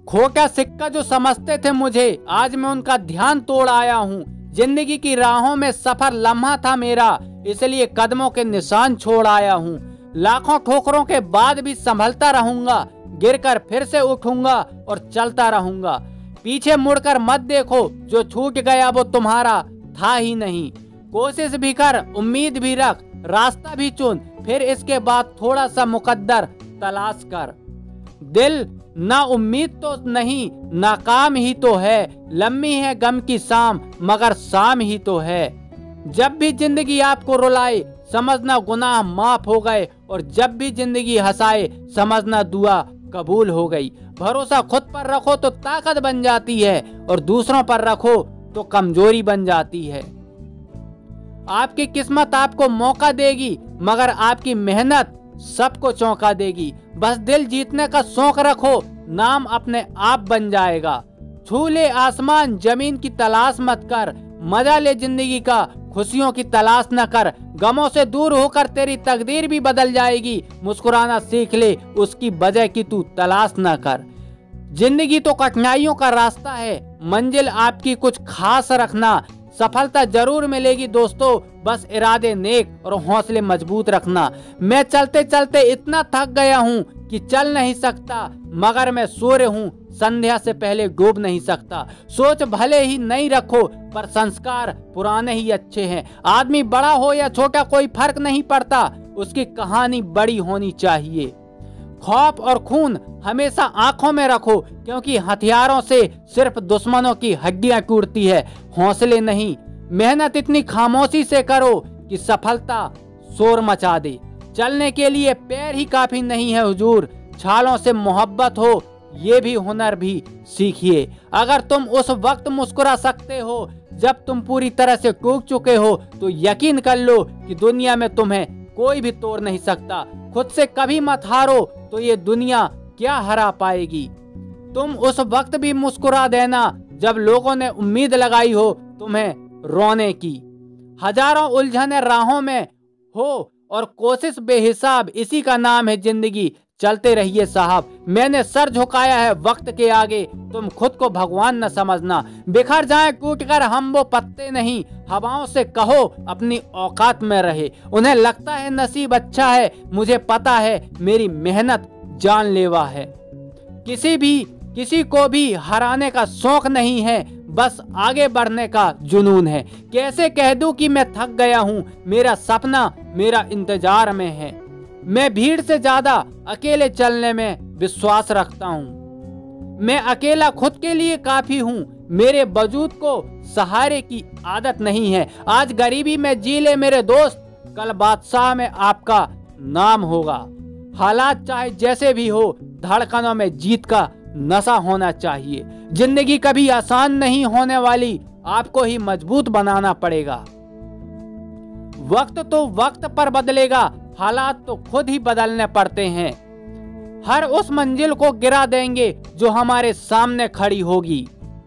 खोटा सिक्का जो समझते थे मुझे, आज मैं उनका ध्यान तोड़ आया हूँ। जिंदगी की राहों में सफर लम्हा था मेरा, इसलिए कदमों के निशान छोड़ आया हूँ। लाखों ठोकरों के बाद भी संभलता रहूंगा, गिरकर फिर से उठूंगा और चलता रहूंगा। पीछे मुड़कर मत देखो, जो छूट गया वो तुम्हारा था ही नहीं। कोशिश भी कर, उम्मीद भी रख, रास्ता भी चुन, फिर इसके बाद थोड़ा सा मुकद्दर तलाश कर। दिल ना उम्मीद तो नहीं, नाकाम ही तो है। लम्बी है गम की शाम, मगर शाम ही तो है। जब भी जिंदगी आपको रुलाए, समझना गुनाह माफ हो गए, और जब भी जिंदगी हंसाए, समझना दुआ कबूल हो गई। भरोसा खुद पर रखो तो ताकत बन जाती है, और दूसरों पर रखो तो कमजोरी बन जाती है। आपकी किस्मत आपको मौका देगी, मगर आपकी मेहनत सबको चौंका देगी। बस दिल जीतने का शौक रखो, नाम अपने आप बन जाएगा। छू ले आसमान जमीन की तलाश मत कर, मजा ले जिंदगी का, खुशियों की तलाश न कर। गमों से दूर होकर तेरी तकदीर भी बदल जाएगी। मुस्कुराना सीख ले, उसकी वजह की तू तलाश न कर। जिंदगी तो कठिनाइयों का रास्ता है, मंजिल आपकी कुछ खास रखना। सफलता जरूर मिलेगी दोस्तों, बस इरादे नेक और हौसले मजबूत रखना। मैं चलते चलते इतना थक गया हूँ कि चल नहीं सकता, मगर मैं सूर्य हूँ, संध्या से पहले डूब नहीं सकता। सोच भले ही नहीं रखो, पर संस्कार पुराने ही अच्छे हैं। आदमी बड़ा हो या छोटा कोई फर्क नहीं पड़ता, उसकी कहानी बड़ी होनी चाहिए। खौफ और खून हमेशा आंखों में रखो, क्योंकि हथियारों से सिर्फ दुश्मनों की हड्डियां टूटती है, हौसले नहीं। मेहनत इतनी खामोशी से करो कि सफलता शोर मचा दे। चलने के लिए पैर ही काफी नहीं है हुजूर, छालों से मोहब्बत हो ये भी हुनर भी सीखिए। अगर तुम उस वक्त मुस्कुरा सकते हो जब तुम पूरी तरह से टूट चुके हो, तो यकीन कर लो कि दुनिया में तुम्हें कोई भी तोड़ नहीं सकता। खुद से कभी मत हारो, तो ये दुनिया क्या हरा पाएगी। तुम उस वक्त भी मुस्कुरा देना जब लोगों ने उम्मीद लगाई हो तुम्हें रोने की। हजारों उलझने राहों में हो और कोशिश बेहिसाब, इसी का नाम है जिंदगी। चलते रहिए साहब, मैंने सर झुकाया है वक्त के आगे, तुम खुद को भगवान न समझना। बिखर जाएं टूट कर हम वो पत्ते नहीं, हवाओं से कहो अपनी औकात में रहे। उन्हें लगता है नसीब अच्छा है, मुझे पता है मेरी मेहनत जानलेवा है। किसी को भी हराने का शौक नहीं है, बस आगे बढ़ने का जुनून है। कैसे कह दूं कि मैं थक गया हूँ, मेरा सपना मेरा इंतजार में है। मैं भीड़ से ज्यादा अकेले चलने में विश्वास रखता हूँ। मैं अकेला खुद के लिए काफी हूँ, मेरे वजूद को सहारे की आदत नहीं है। आज गरीबी में जी ले मेरे दोस्त, कल बादशाह में आपका नाम होगा। हालात चाहे जैसे भी हो, धड़कनों में जीत का नशा होना चाहिए। जिंदगी कभी आसान नहीं होने वाली, आपको ही मजबूत बनाना पड़ेगा। वक्त तो वक्त पर बदलेगा, हालात तो खुद ही बदलने पड़ते हैं। हर उस मंजिल को गिरा देंगे जो हमारे सामने खड़ी होगी।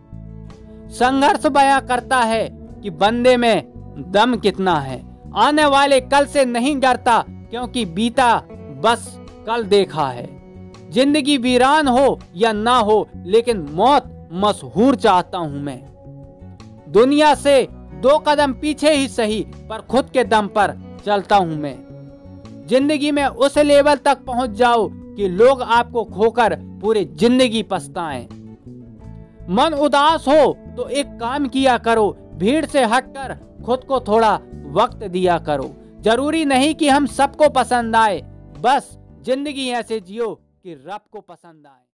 संघर्ष बयां करता है कि बंदे में दम कितना है। आने वाले कल से नहीं डरता, क्योंकि बीता बस कल देखा है। जिंदगी वीरान हो या ना हो, लेकिन मौत मशहूर चाहता हूं मैं। दुनिया से 2 कदम पीछे ही सही, पर खुद के दम पर चलता हूं मैं। जिंदगी में उस लेवल तक पहुंच जाओ कि लोग आपको खोकर पूरी जिंदगी पछताएं। मन उदास हो तो एक काम किया करो, भीड़ से हटकर खुद को थोड़ा वक्त दिया करो। जरूरी नहीं कि हम सबको पसंद आए, बस जिंदगी ऐसे जियो कि रब को पसंद आए।